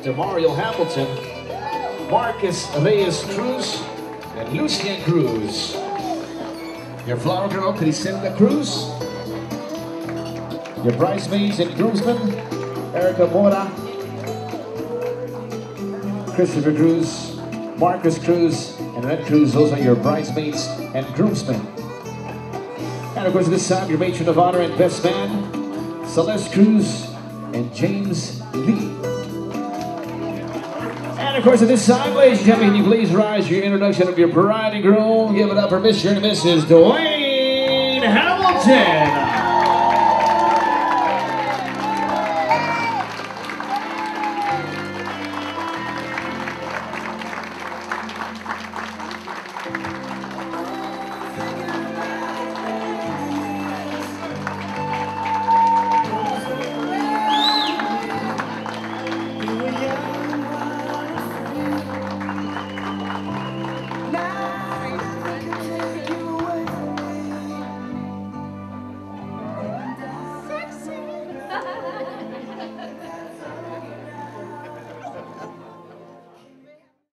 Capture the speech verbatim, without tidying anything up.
Demario Hamilton, Marcus Reyes Cruz, and Lucien Cruz. Your flower girl, Criselda Cruz. Your bridesmaids and groomsmen, Erica Mora, Christopher Cruz, Marcus Cruz, and Red Cruz. Those are your bridesmaids and groomsmen. And of course, this time, your matron of honor and best man, Celeste Cruz and James Lee. And of course, at this time, ladies and gentlemen, can you please rise your introduction of your bride and groom? Give it up for Mister and Missus Dwayne Hamilton.